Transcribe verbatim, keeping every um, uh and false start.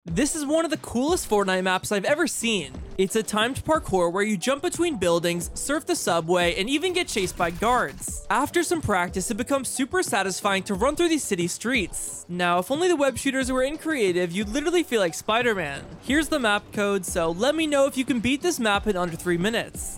This is one of the coolest Fortnite maps I've ever seen. It's a timed parkour where you jump between buildings, surf the subway, and even get chased by guards. After some practice, it becomes super satisfying to run through these city streets. Now, if only the web shooters were in creative, you'd literally feel like Spider-Man. Here's the map code, so let me know if you can beat this map in under three minutes.